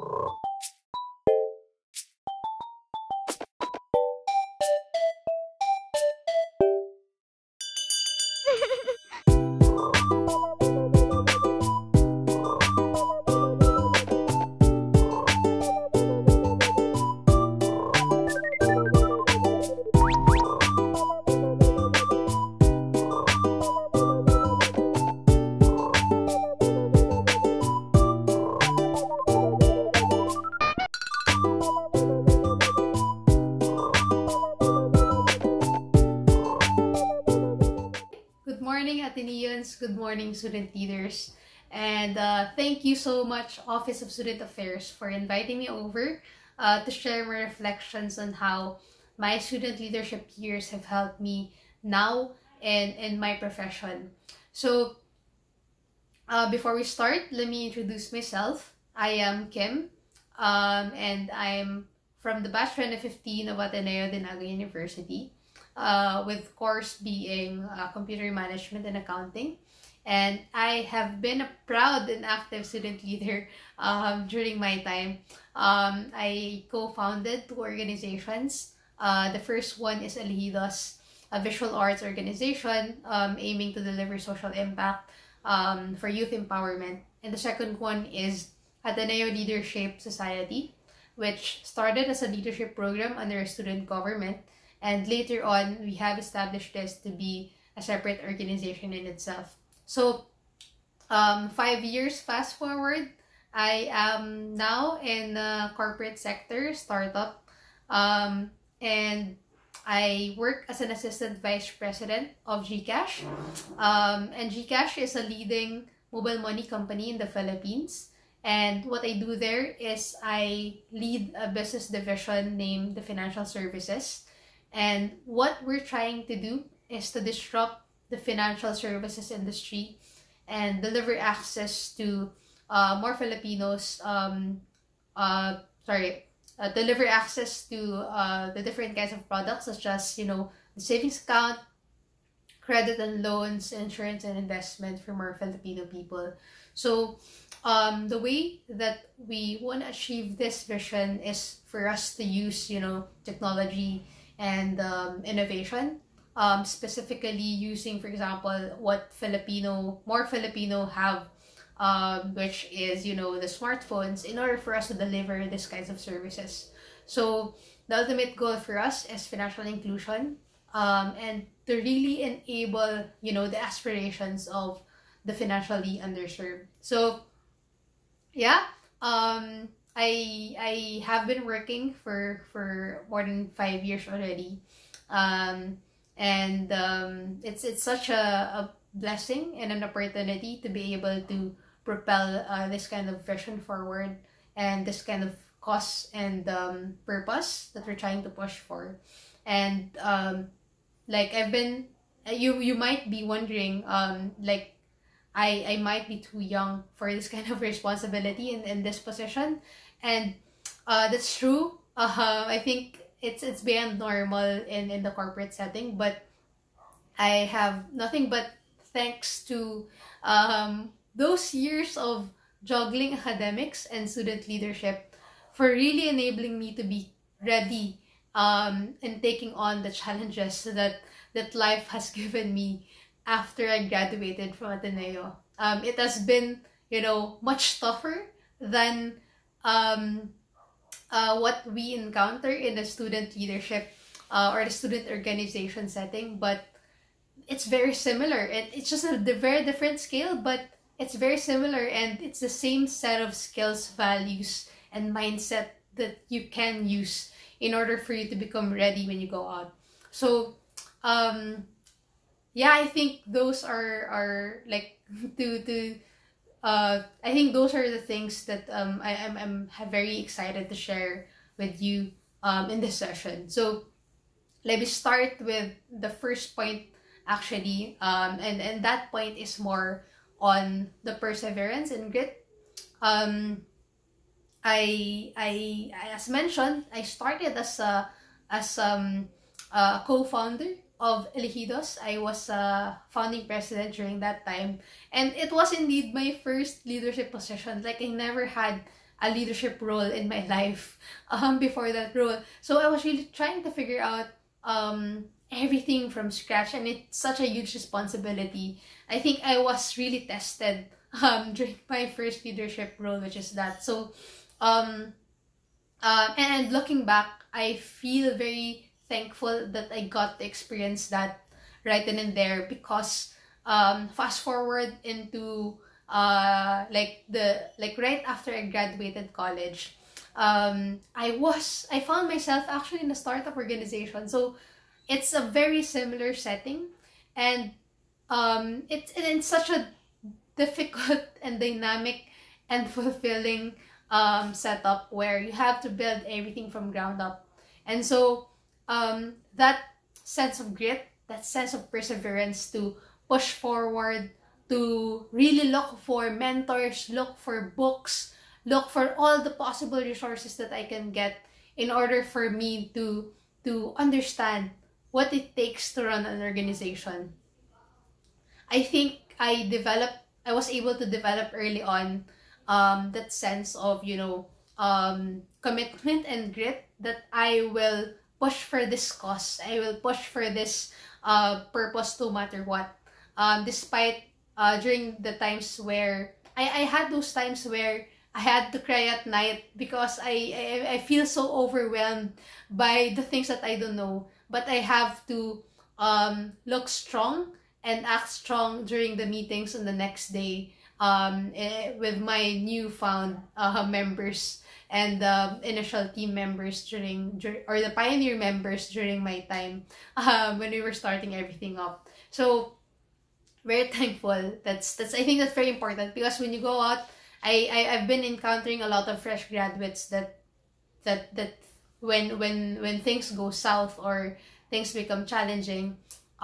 Good morning, Ateneans. Good morning, student leaders. And thank you so much, Office of Student Affairs, for inviting me over to share my reflections on how my student leadership years have helped me now and in my profession. So, before we start, let me introduce myself. I am Kim, and I'm from the batch 2015 of Ateneo de Naga University, with course being computer management and accounting. And I have been a proud and active student leader during my time. I co-founded two organizations. The first one is Elegidos, a visual arts organization aiming to deliver social impact for youth empowerment. And the second one is Ateneo Leadership Society, which started as a leadership program under a student government. And later on, we have established this to be a separate organization in itself. So, 5 years fast forward, I am now in the corporate sector, startup, and I work as an assistant vice president of GCash. And GCash is a leading mobile money company in the Philippines. And what I do there is I lead a business division named the Financial Services. And what we're trying to do is to disrupt the financial services industry and deliver access to more Filipinos, deliver access to the different kinds of products such as, the savings account, credit and loans, insurance and investment for more Filipino people. So the way that we want to achieve this vision is for us to use, technology and innovation, specifically using, for example, what more Filipino have, which is, the smartphones, in order for us to deliver these kinds of services. So the ultimate goal for us is financial inclusion, and to really enable, the aspirations of the financially underserved. So, yeah, I have been working for more than 5 years already, and it's such a blessing and an opportunity to be able to propel this kind of vision forward and this kind of cause and purpose that we're trying to push for. And like I've been, you might be wondering, like I might be too young for this kind of responsibility in this position, and that's true. I think it's beyond normal in the corporate setting, but I have nothing but thanks to those years of juggling academics and student leadership for really enabling me to be ready and taking on the challenges that life has given me after I graduated from Ateneo. It has been, much tougher than what we encounter in the student leadership or the student organization setting, but it's very similar. It's just a very different scale, but it's very similar, and it's the same set of skills, values, and mindset that you can use in order for you to become ready when you go out. So, yeah, I think those are like I think those are the things that I'm very excited to share with you in this session. So let me start with the first point, actually, and that point is more on the perseverance and grit. I as mentioned, I started as a co-founder of Elegidos. I was a founding president during that time, and it was indeed my first leadership position. Like, I never had a leadership role in my life before that role. So I was really trying to figure out everything from scratch, and it's such a huge responsibility. I think I was really tested during my first leadership role, which is that. So and looking back, I feel very thankful that I got to experience that right then and there, because fast forward into like right after I graduated college, I found myself actually in a startup organization. So it's a very similar setting, and it's such a difficult and dynamic and fulfilling setup where you have to build everything from ground up. And so that sense of grit, that sense of perseverance to push forward, to really look for mentors, look for books, look for all the possible resources that I can get in order for me to understand what it takes to run an organization. I think I was able to develop early on that sense of, commitment and grit, that I will push for this cause, I will push for this purpose no matter what. Despite during the times where I had those times where I had to cry at night because I feel so overwhelmed by the things that I don't know. But I have to look strong and act strong during the meetings on the next day with my newfound members and the initial team members or the pioneer members during my time when we were starting everything up. So very thankful. That's I think that's very important, because when you go out, I've been encountering a lot of fresh graduates that when things go south or things become challenging,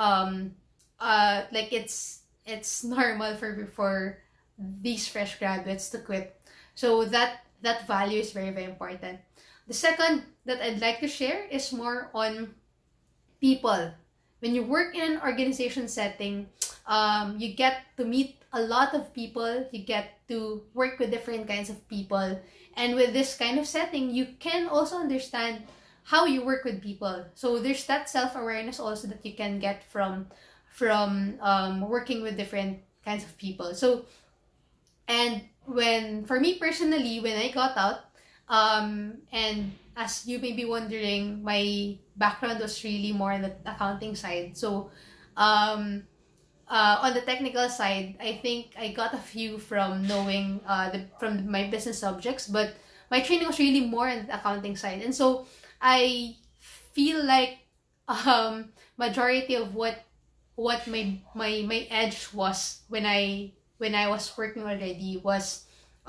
like it's normal for these fresh graduates to quit. So that value is very, very important. The second that I'd like to share is more on people. When you work in an organization setting, you get to meet a lot of people, you get to work with different kinds of people, and with this kind of setting, you can also understand how you work with people. So there's that self-awareness also that you can get from working with different kinds of people. So, and for me personally, when I got out, and as you may be wondering, my background was really more on the accounting side. So, on the technical side, I think I got a few from knowing from my business subjects, but my training was really more on the accounting side. And so I feel like majority of what my edge was when I was working already was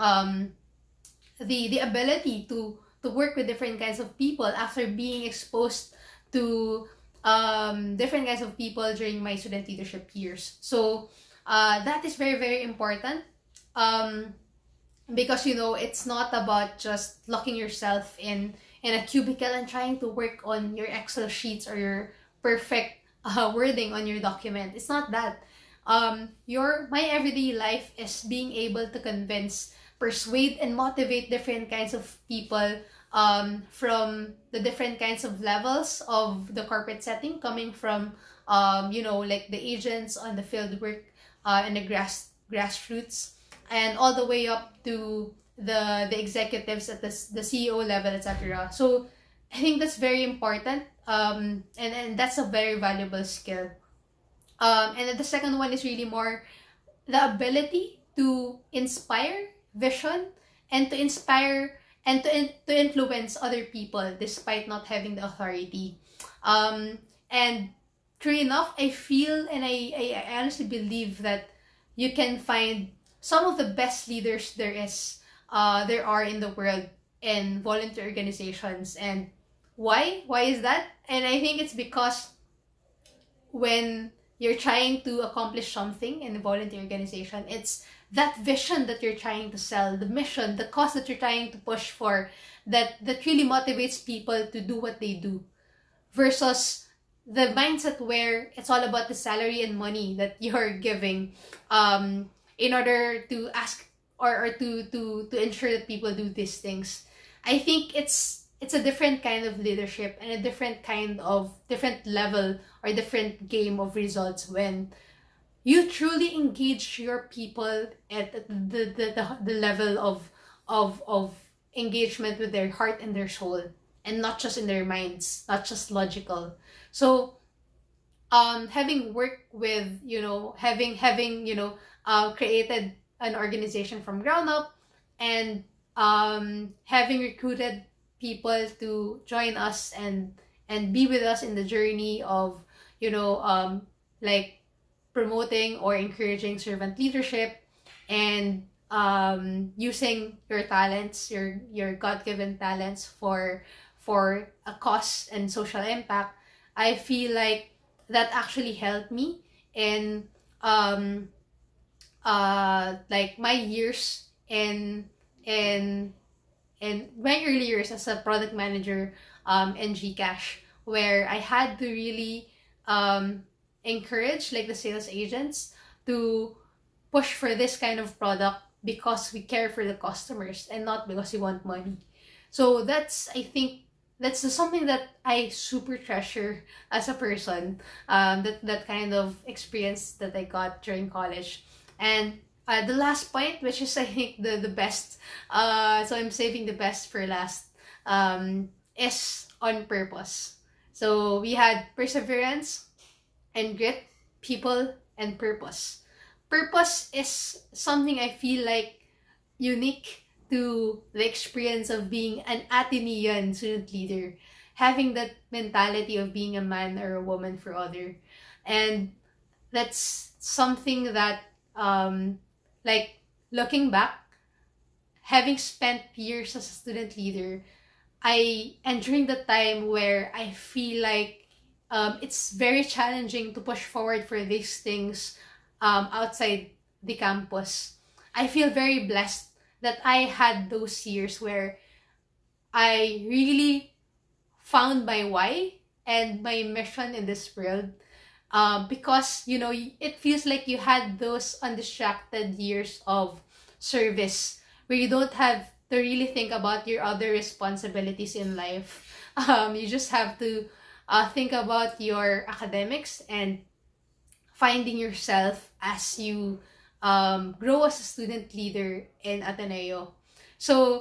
the ability to work with different kinds of people after being exposed to different kinds of people during my student leadership years. So that is very, very important, because it's not about just locking yourself in a cubicle and trying to work on your Excel sheets or your perfect wording on your document. It's not that. My everyday life is being able to convince, persuade, and motivate different kinds of people from the different kinds of levels of the corporate setting, coming from like the agents on the field work and the grassroots, and all the way up to the executives at the CEO level, etc. So I think that's very important, and that's a very valuable skill. And then the second one is really more the ability to inspire vision and to inspire and to influence other people despite not having the authority. And true enough, I feel and I honestly believe that you can find some of the best leaders there are in the world in volunteer organizations. And why is that? And I think it's because when you're trying to accomplish something in a volunteer organization, it's that vision that you're trying to sell, the mission, the cause that you're trying to push for, that really motivates people to do what they do, versus the mindset where it's all about the salary and money that you're giving in order to ask or to ensure that people do these things. I think it's a different kind of leadership and a different level or different game of results when you truly engage your people at the level of engagement with their heart and their soul, and not just in their minds, not just logical. So having worked with, having created an organization from ground up, and having recruited people to join us and be with us in the journey of, like promoting or encouraging servant leadership, and using your talents, your God-given talents for a cause and social impact. I feel like that actually helped me in like my years in my early years as a product manager in Gcash, where I had to really encourage like the sales agents to push for this kind of product because we care for the customers and not because we want money. So I think that's something that I super treasure as a person. That kind of experience that I got during college. And the last point, which is I think the best, so I'm saving the best for last, is on purpose. So we had perseverance and grit, people, and purpose. Purpose is something I feel like unique to the experience of being an Atenean student leader, having that mentality of being a man or a woman for other. And that's something that, like looking back, having spent years as a student leader, and during the time where I feel like it's very challenging to push forward for these things outside the campus. I feel very blessed that I had those years where I really found my why and my mission in this world. Because, it feels like you had those undistracted years of service where you don't have to really think about your other responsibilities in life. You just have to think about your academics and finding yourself as you grow as a student leader in Ateneo. So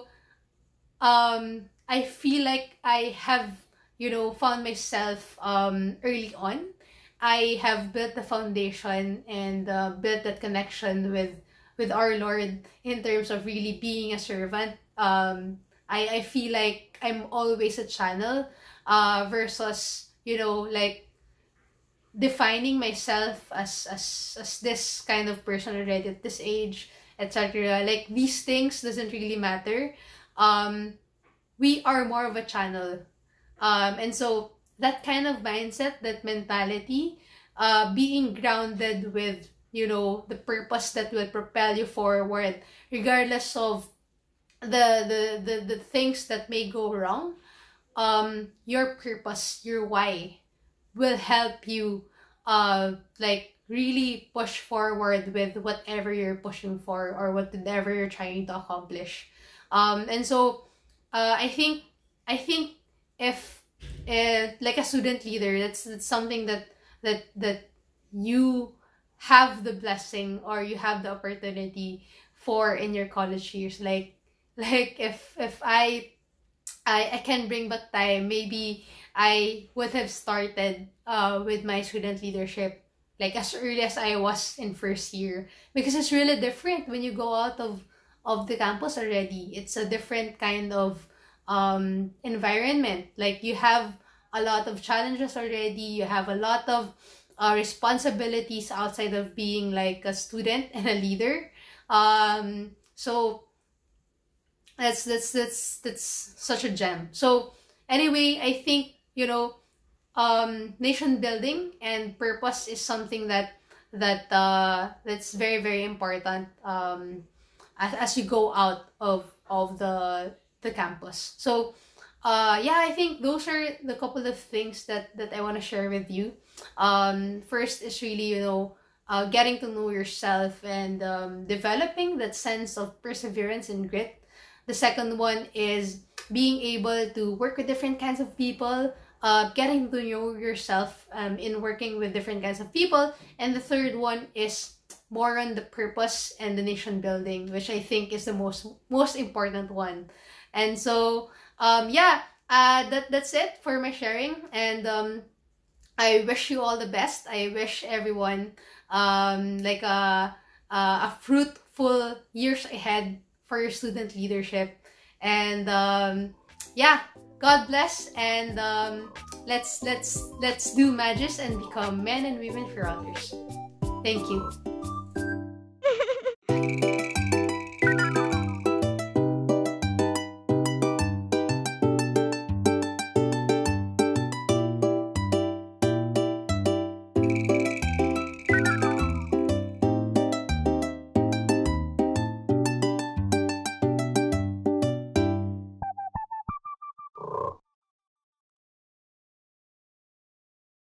I feel like I have, found myself early on. I have built the foundation and built that connection with our Lord in terms of really being a servant. I feel like I'm always a channel versus, like defining myself as this kind of person already at this age, etc. Like these things doesn't really matter. We are more of a channel. And so that kind of mindset, that mentality, being grounded with, the purpose that will propel you forward, regardless of the things that may go wrong. Your purpose, your why, will help you like really push forward with whatever you're pushing for or whatever you're trying to accomplish. And so I think if like a student leader, that's something that you have the blessing or you have the opportunity for in your college years. Like if I can bring back time, maybe I would have started with my student leadership like as early as I was in first year, because it's really different when you go out of the campus already. It's a different kind of environment. Like you have a lot of challenges already. You have a lot of responsibilities outside of being like a student and a leader. So that's such a gem. So anyway, I think nation building and purpose is something that's very, very important as you go out of the campus. So yeah, I think those are the couple of things that I want to share with you. First is really getting to know yourself and developing that sense of perseverance and grit. The second one is being able to work with different kinds of people, getting to know yourself in working with different kinds of people. And the third one is more on the purpose and the nation building, which I think is the most important one. And so that's it for my sharing. And I wish you all the best. I wish everyone like a fruitful years ahead for your student leadership. And God bless, and let's do Magis and become men and women for others. Thank you.